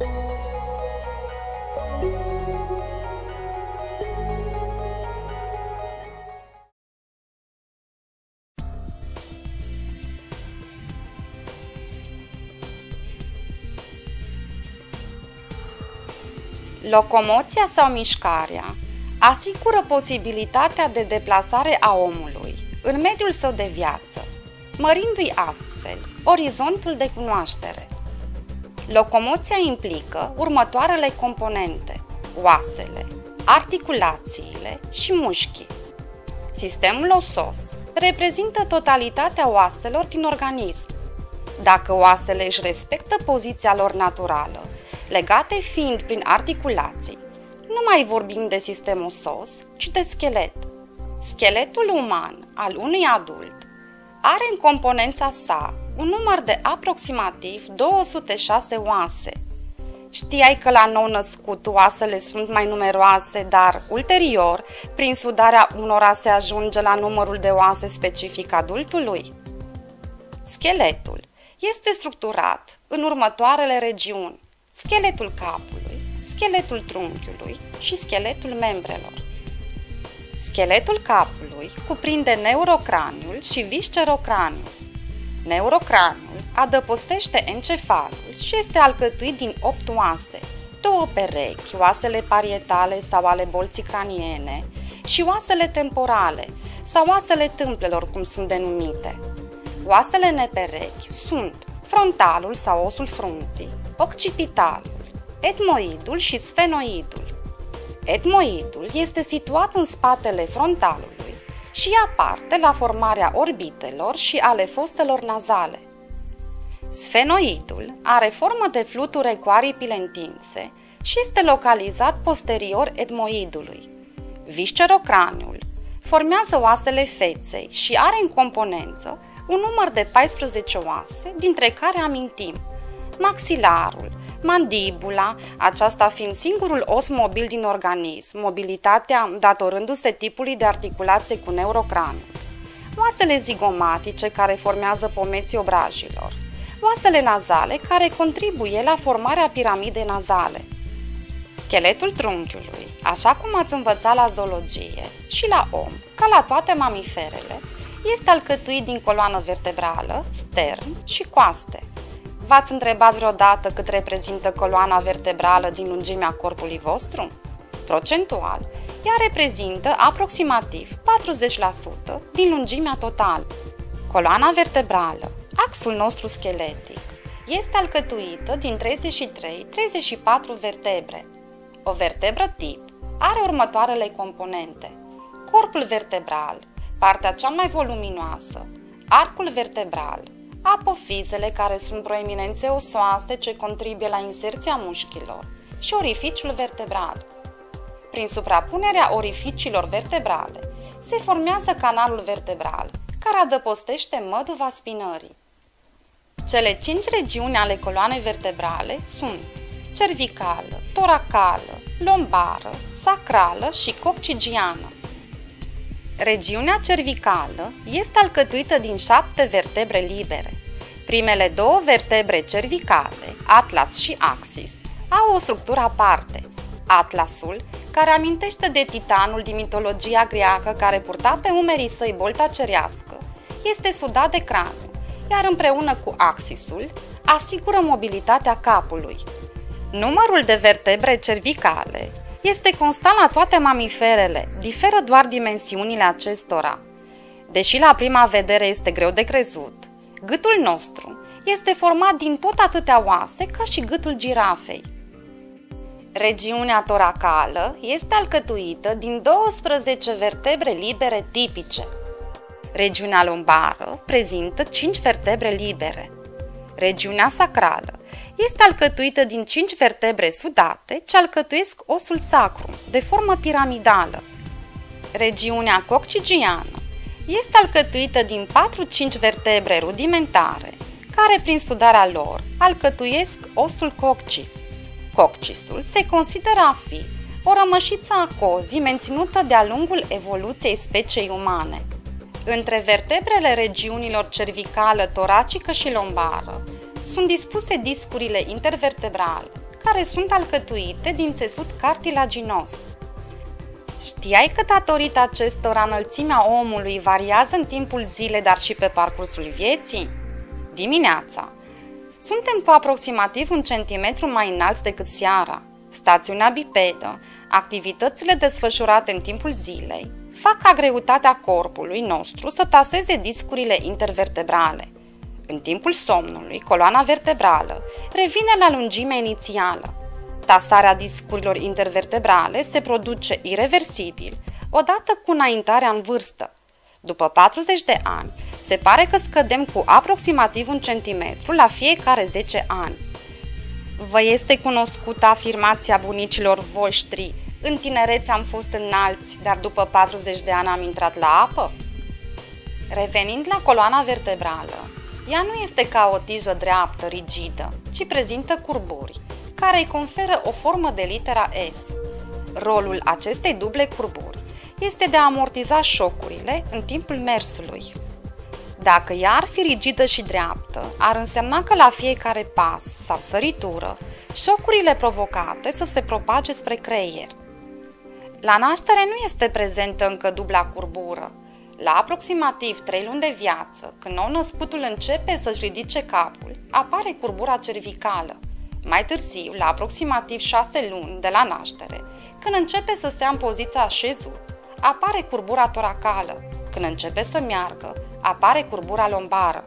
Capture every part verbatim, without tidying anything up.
Locomoția sau mișcarea asigură posibilitatea de deplasare a omului în mediul său de viață, mărindu-i astfel orizontul de cunoaștere. Locomoția implică următoarele componente: oasele, articulațiile și mușchii. Sistemul osos reprezintă totalitatea oaselor din organism. Dacă oasele își respectă poziția lor naturală, legate fiind prin articulații, nu mai vorbim de sistem osos, ci de schelet. Scheletul uman al unui adult are în componența sa un număr de aproximativ două sute șase oase. Știai că la nou-născut oasele sunt mai numeroase, dar ulterior, prin sudarea unora se ajunge la numărul de oase specific adultului? Scheletul este structurat în următoarele regiuni: scheletul capului, scheletul trunchiului și scheletul membrelor. Scheletul capului cuprinde neurocraniul și viscerocraniul. Neurocraniul adăpostește encefalul și este alcătuit din opt oase, două perechi, oasele parietale sau ale bolții craniene, și oasele temporale sau oasele tâmplelor, cum sunt denumite. Oasele neperechi sunt frontalul sau osul frunții, occipitalul, etmoidul și sfenoidul. Etmoidul este situat în spatele frontalului și ia parte la formarea orbitelor și ale fostelor nazale. Sfenoidul are formă de fluture cu aripile întinse și este localizat posterior etmoidului. Viscerocraniul formează oasele feței și are în componență un număr de paisprezece oase, dintre care amintim maxilarul, mandibula, aceasta fiind singurul os mobil din organism, mobilitatea datorându-se tipului de articulație cu neurocraniul, oasele zigomatice, care formează pomeții obrajilor, oasele nazale, care contribuie la formarea piramidei nazale. Scheletul trunchiului, așa cum ați învățat la zoologie și la om, ca la toate mamiferele, este alcătuit din coloană vertebrală, stern și coaste. V-ați întrebat vreodată cât reprezintă coloana vertebrală din lungimea corpului vostru? Procentual, ea reprezintă aproximativ patruzeci la sută din lungimea totală. Coloana vertebrală, axul nostru scheletic, este alcătuită din treizeci și trei - treizeci și patru vertebre. O vertebră tip are următoarele componente: corpul vertebral, partea cea mai voluminoasă, arcul vertebral, apofizele, care sunt proeminențe osoase ce contribuie la inserția mușchilor, și orificiul vertebral. Prin suprapunerea orificiilor vertebrale se formează canalul vertebral, care adăpostește măduva spinării. Cele cinci regiuni ale coloanei vertebrale sunt cervicală, toracală, lombară, sacrală și coccigiană. Regiunea cervicală este alcătuită din șapte vertebre libere. Primele două vertebre cervicale, atlas și axis, au o structură aparte. Atlasul, care amintește de titanul din mitologia greacă care purta pe umerii săi bolta cerească, este sudat de craniu, iar împreună cu axisul asigură mobilitatea capului. Numărul de vertebre cervicale este constant la toate mamiferele, diferă doar dimensiunile acestora. Deși la prima vedere este greu de crezut, gâtul nostru este format din tot atâtea oase ca și gâtul girafei. Regiunea toracală este alcătuită din douăsprezece vertebre libere tipice. Regiunea lombară prezintă cinci vertebre libere. Regiunea sacrală este alcătuită din cinci vertebre sudate ce alcătuiesc osul sacru, de formă piramidală. Regiunea coccigiană este alcătuită din patru-cinci vertebre rudimentare, care prin sudarea lor alcătuiesc osul coccis. Coccisul se consideră a fi o rămășiță a cozii menținută de-a lungul evoluției speciei umane. Între vertebrele regiunilor cervicală, toracică și lombară sunt dispuse discurile intervertebrale, care sunt alcătuite din țesut cartilaginos. Știai că datorită acestora înălțimea omului variază în timpul zilei, dar și pe parcursul vieții? Dimineața. Suntem cu aproximativ un centimetru mai înalți decât seara. Stațiunea bipedă, activitățile desfășurate în timpul zilei, fac ca greutatea corpului nostru să taseze discurile intervertebrale. În timpul somnului, coloana vertebrală revine la lungimea inițială. Tasarea discurilor intervertebrale se produce ireversibil odată cu înaintarea în vârstă. După patruzeci de ani, se pare că scădem cu aproximativ un centimetru la fiecare zece ani. Vă este cunoscută afirmația bunicilor voștri: în tinerețe am fost înalți, dar după patruzeci de ani am intrat la apă? Revenind la coloana vertebrală, ea nu este ca o tijă dreaptă, rigidă, ci prezintă curburi, care îi conferă o formă de litera S. Rolul acestei duble curburi este de a amortiza șocurile în timpul mersului. Dacă ea ar fi rigidă și dreaptă, ar însemna că la fiecare pas sau săritură, șocurile provocate să se propage spre creier. La naștere nu este prezentă încă dubla curbură. La aproximativ trei luni de viață, când nou-născutul începe să-și ridice capul, apare curbura cervicală. Mai târziu, la aproximativ șase luni de la naștere, când începe să stea în poziția așezut, apare curbura toracală. Când începe să meargă, apare curbura lombară.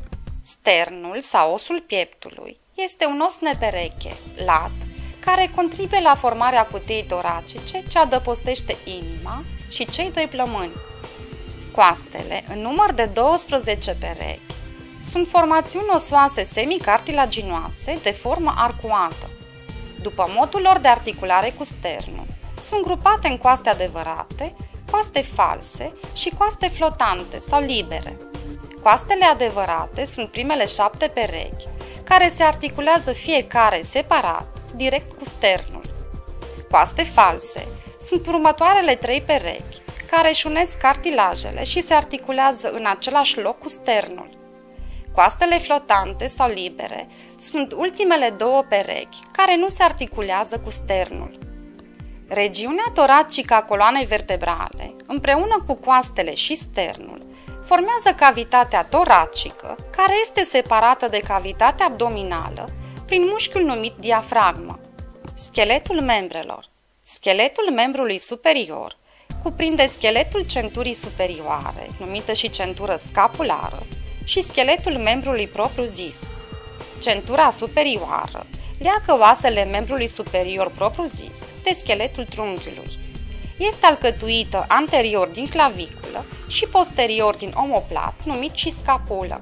Sternul sau osul pieptului este un os nepereche, lat, care contribuie la formarea cutiei toracice ce adăpostește inima și cei doi plămâni. Coastele, în număr de douăsprezece perechi, sunt formațiuni osoase semicartilaginoase de formă arcuată. După modul lor de articulare cu sternul, sunt grupate în coaste adevărate, coaste false și coaste flotante sau libere. Coastele adevărate sunt primele șapte perechi, care se articulează fiecare separat, direct cu sternul. Coaste false sunt următoarele trei perechi, care își unesc cartilajele și se articulează în același loc cu sternul. Coastele flotante sau libere sunt ultimele două perechi, care nu se articulează cu sternul. Regiunea toracică a coloanei vertebrale, împreună cu coastele și sternul, formează cavitatea toracică, care este separată de cavitatea abdominală prin mușchiul numit diafragmă. Scheletul membrelor. Scheletul membrului superior cuprinde scheletul centurii superioare, numită și centură scapulară, și scheletul membrului propriu-zis. Centura superioară leagă oasele membrului superior propriu-zis de scheletul trunchiului. Este alcătuită anterior din claviculă și posterior din omoplat, numit și scapulă.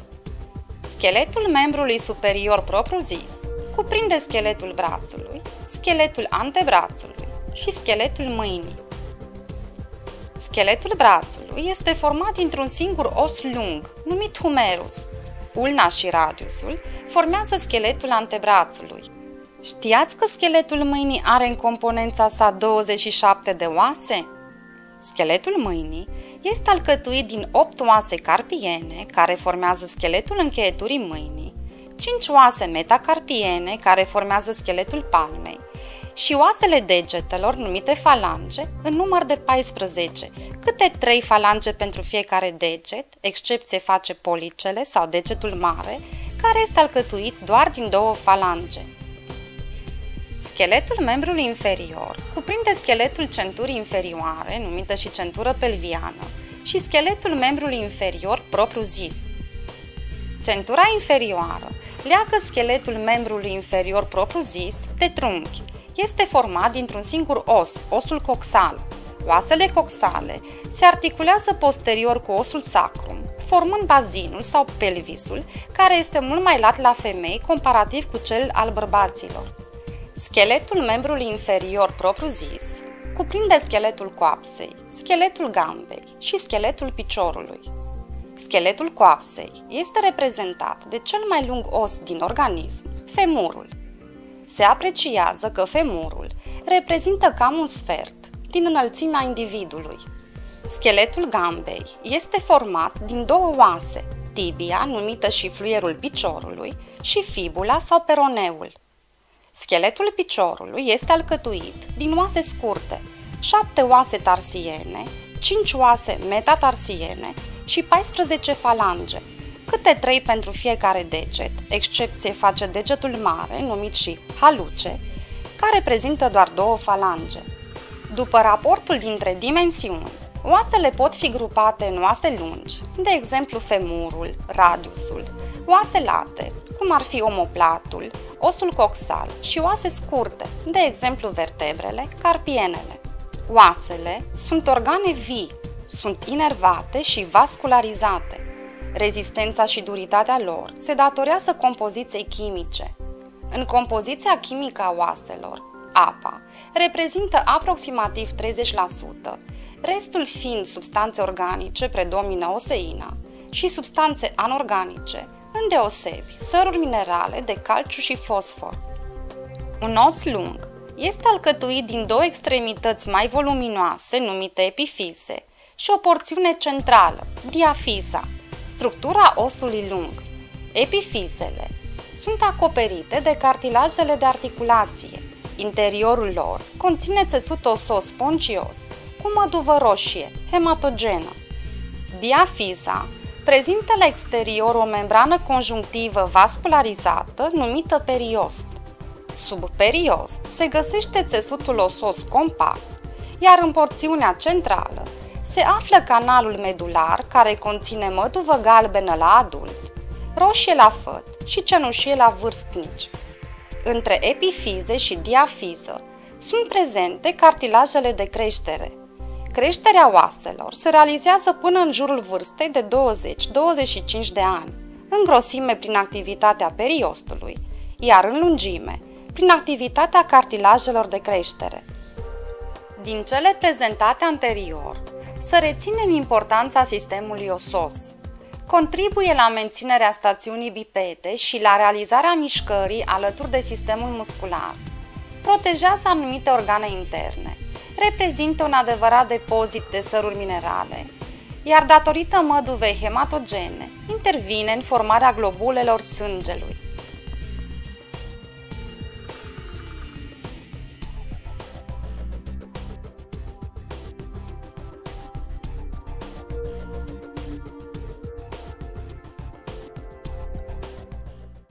Scheletul membrului superior propriu-zis cuprinde scheletul brațului, scheletul antebrațului și scheletul mâinii. Scheletul brațului este format dintr-un singur os lung, numit humerus. Ulna și radiusul formează scheletul antebrațului. Știați că scheletul mâinii are în componența sa douăzeci și șapte de oase? Scheletul mâinii este alcătuit din opt oase carpiene, care formează scheletul încheieturii mâinii, cinci oase metacarpiene, care formează scheletul palmei, și oasele degetelor, numite falange, în număr de paisprezece, câte trei falange pentru fiecare deget, excepție face policele sau degetul mare, care este alcătuit doar din două falange. Scheletul membrului inferior cuprinde scheletul centurii inferioare, numită și centură pelviană, și scheletul membrului inferior propriu-zis. Centura inferioară leagă scheletul membrului inferior propriu-zis de trunchi. Este format dintr-un singur os, osul coxal. Oasele coxale se articulează posterior cu osul sacrum, formând bazinul sau pelvisul, care este mult mai lat la femei comparativ cu cel al bărbaților. Scheletul membrului inferior propriu-zis cuprinde scheletul coapsei, scheletul gambei și scheletul piciorului. Scheletul coapsei este reprezentat de cel mai lung os din organism, femurul. Se apreciază că femurul reprezintă cam un sfert din înălțimea individului. Scheletul gambei este format din două oase, tibia, numită și fluierul piciorului, și fibula sau peroneul. Scheletul piciorului este alcătuit din oase scurte, șapte oase tarsiene, cinci oase metatarsiene și paisprezece falange, câte trei pentru fiecare deget, excepție face degetul mare, numit și haluce, care prezintă doar două falange. După raportul dintre dimensiuni, oasele pot fi grupate în oase lungi, de exemplu femurul, radiusul, oase late, cum ar fi omoplatul, osul coxal și oase scurte, de exemplu vertebrele, carpienele. Oasele sunt organe vii, sunt inervate și vascularizate. Rezistența și duritatea lor se datorează compoziției chimice. În compoziția chimică a oaselor, apa reprezintă aproximativ treizeci la sută, restul fiind substanțe organice, predomină oseina, și substanțe anorganice, îndeosebi săruri minerale de calciu și fosfor. Un os lung este alcătuit din două extremități mai voluminoase, numite epifize, și o porțiune centrală, diafiza, structura osului lung. Epifizele sunt acoperite de cartilajele de articulație. Interiorul lor conține țesut osos spongios, cu măduvă roșie, hematogenă. Diafiza prezintă la exterior o membrană conjunctivă vascularizată numită periost. Sub periost se găsește țesutul osos compact, iar în porțiunea centrală se află canalul medular, care conține măduvă galbenă la adult, roșie la făt și cenușie la vârstnici. Între epifize și diafiză sunt prezente cartilajele de creștere. Creșterea oaselor se realizează până în jurul vârstei de douăzeci - douăzeci și cinci de ani, în grosime prin activitatea periostului, iar în lungime prin activitatea cartilajelor de creștere. Din cele prezentate anterior, să reținem importanța sistemului osos. Contribuie la menținerea stațiunii bipede și la realizarea mișcării alături de sistemul muscular. Protejează anumite organe interne. Reprezintă un adevărat depozit de săruri minerale, iar datorită măduvei hematogene, intervine în formarea globulelor sângelui.